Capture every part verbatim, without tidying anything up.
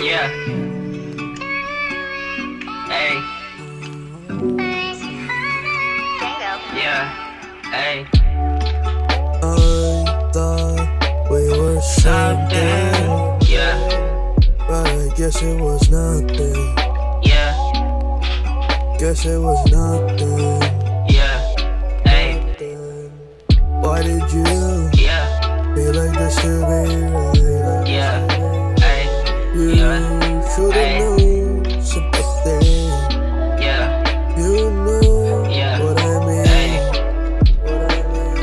Yeah. Hey. Yeah. Hey. I thought we were something. Yeah. But I guess it was nothing. Yeah. Guess it was nothing. Yeah. Hey. Why did you Yeah. feel like this to be right? Yeah. Hey. You Yeah. should've Hey. known something. Yeah. You know Yeah. what I mean. Hey. What I mean.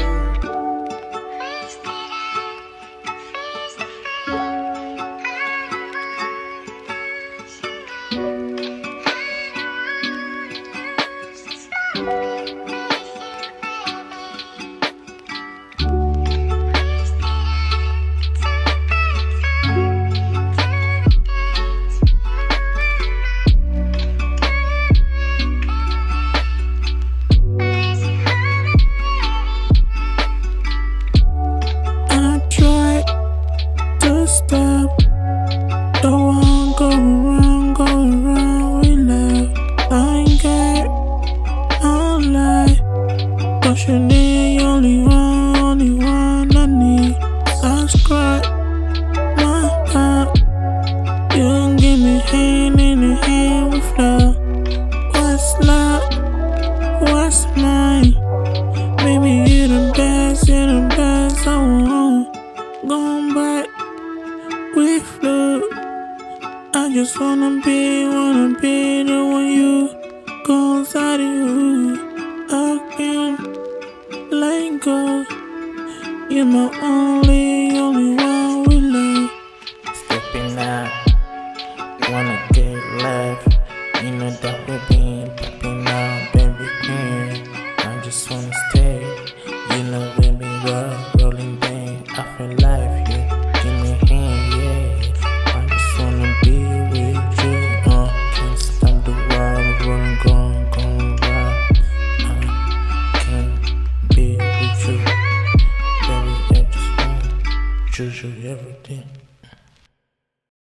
I tried to stop the one go around, go around, we left. I ain't care, I'll lie. But you need only one, only one I need. I scratch my back. You can give me hand in the hand with love. What's love? What's mine? Baby, you're the best, you're the best. I won't go back with love. I just wanna be, wanna be the one you